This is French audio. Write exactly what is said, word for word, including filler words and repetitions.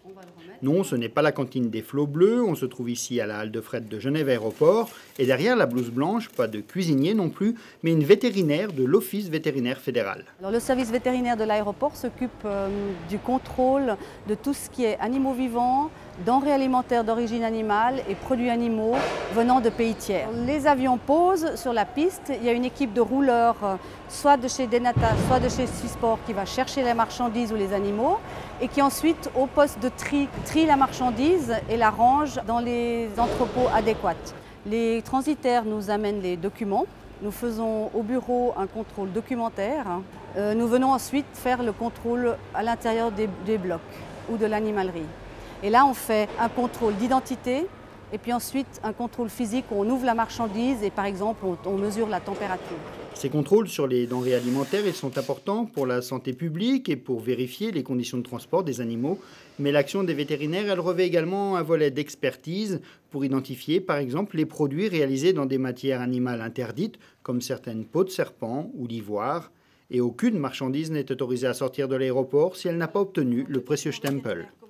Non, ce n'est pas la cantine des Flots Bleus, on se trouve ici à la halle de fret de Genève Aéroport. Et derrière la blouse blanche, pas de cuisinier non plus, mais une vétérinaire de l'Office vétérinaire fédéral. Alors, le service vétérinaire de l'aéroport s'occupe euh, du contrôle de tout ce qui est animaux vivants, denrées alimentaires d'origine animale et produits animaux venant de pays tiers. Les avions posent sur la piste, il y a une équipe de rouleurs, euh, soit de chez Denata, soit de chez Swissport, qui va chercher les marchandises ou les animaux et qui ensuite, au poste de tri, trie la marchandise et la range dans les entrepôts adéquats. Les transitaires nous amènent les documents. Nous faisons au bureau un contrôle documentaire. Euh, nous venons ensuite faire le contrôle à l'intérieur des, des blocs ou de l'animalerie. Et là, on fait un contrôle d'identité et puis ensuite un contrôle physique où on ouvre la marchandise et par exemple, on, on mesure la température. Ces contrôles sur les denrées alimentaires, ils sont importants pour la santé publique et pour vérifier les conditions de transport des animaux. Mais l'action des vétérinaires, elle revêt également un volet d'expertise pour identifier, par exemple, les produits réalisés dans des matières animales interdites, comme certaines peaux de serpent ou l'ivoire. Et aucune marchandise n'est autorisée à sortir de l'aéroport si elle n'a pas obtenu le précieux stempel.